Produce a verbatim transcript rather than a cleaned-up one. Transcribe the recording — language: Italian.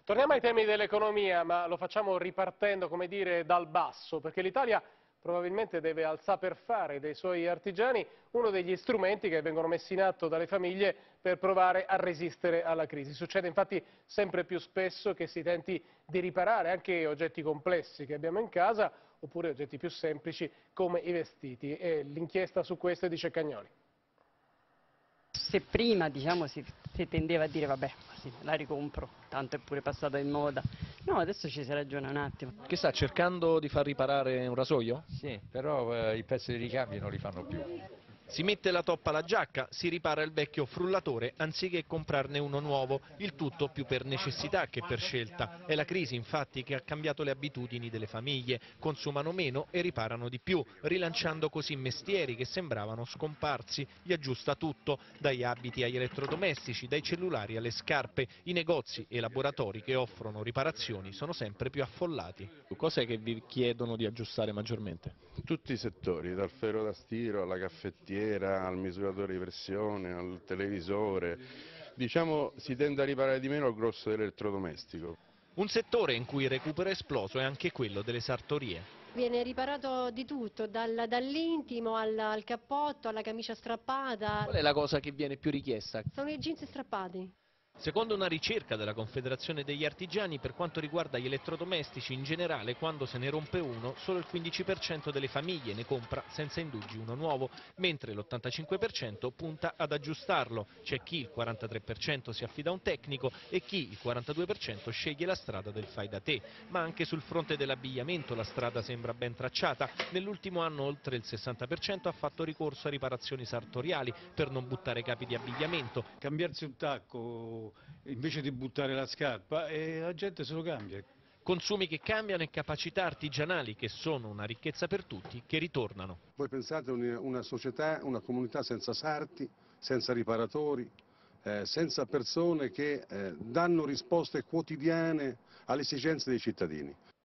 Torniamo ai temi dell'economia, ma lo facciamo ripartendo, come dire, dal basso, perché l'Italia probabilmente deve al saper fare dei suoi artigiani uno degli strumenti che vengono messi in atto dalle famiglie per provare a resistere alla crisi. Succede infatti sempre più spesso che si tenti di riparare anche oggetti complessi che abbiamo in casa, oppure oggetti più semplici come i vestiti. E l'inchiesta su questo dice Cagnoli. Se prima diciamo, si, si tendeva a dire vabbè, sì, la ricompro, tanto è pure passata in moda, no, adesso ci si ragiona un attimo. Che sta cercando di far riparare un rasoio? Sì, però eh, i pezzi di ricambio non li fanno più. Si mette la toppa alla giacca, si ripara il vecchio frullatore anziché comprarne uno nuovo, il tutto più per necessità che per scelta. È la crisi infatti che ha cambiato le abitudini delle famiglie, consumano meno e riparano di più, rilanciando così mestieri che sembravano scomparsi. Gli aggiusta tutto, dagli abiti agli elettrodomestici, dai cellulari alle scarpe. I negozi e i laboratori che offrono riparazioni sono sempre più affollati. Cos'è che vi chiedono di aggiustare maggiormente? Tutti i settori, dal ferro da stiro alla caffettiera, al misuratore di pressione, al televisore. Diciamo si tende a riparare di meno il grosso dell'elettrodomestico. Un settore in cui il recupero è esploso è anche quello delle sartorie. Viene riparato di tutto, dal, dall'intimo al, al cappotto, alla camicia strappata. Qual è la cosa che viene più richiesta? Sono i jeans strappati. Secondo una ricerca della Confederazione degli Artigiani, per quanto riguarda gli elettrodomestici in generale, quando se ne rompe uno, solo il quindici per cento delle famiglie ne compra senza indugi uno nuovo, mentre l'ottantacinque per cento punta ad aggiustarlo. C'è chi, il quarantatré per cento, si affida a un tecnico e chi, il quarantadue per cento, sceglie la strada del fai da te. Ma anche sul fronte dell'abbigliamento la strada sembra ben tracciata. Nell'ultimo anno oltre il sessanta per cento ha fatto ricorso a riparazioni sartoriali per non buttare capi di abbigliamento. Cambiarsi un tacco invece di buttare la scarpa e la gente se lo cambia. Consumi che cambiano e capacità artigianali che sono una ricchezza per tutti che ritornano. Voi pensate a una società, una comunità senza sarti, senza riparatori, eh, senza persone che eh, danno risposte quotidiane alle esigenze dei cittadini.